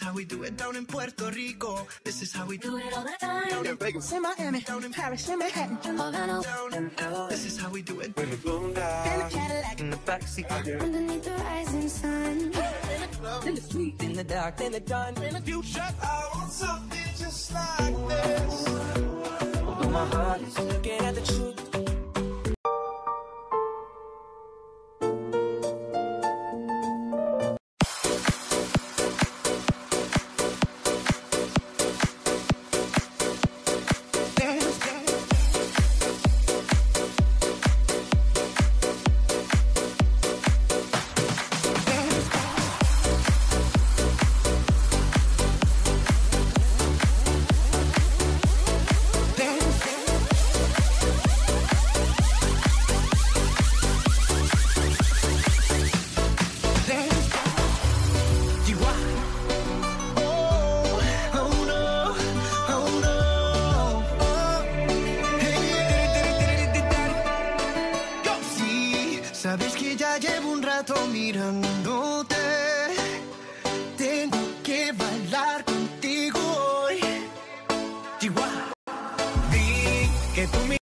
how we do it down in Puerto Rico. This is how we do it all the time. Down in Vegas, in Miami, down in Paris, in Manhattan, Havana, down in LA. This is how we do it. In the Boondocks, in the Cadillac, in the backseat, underneath the rising sun. In the street, in the dark, in the dawn, in the future. I want something just like this. But my heart is looking at the truth. Sabes que ya llevo un rato mirándote. Tengo que bailar contigo hoy. Chihuahua. Vi que tú me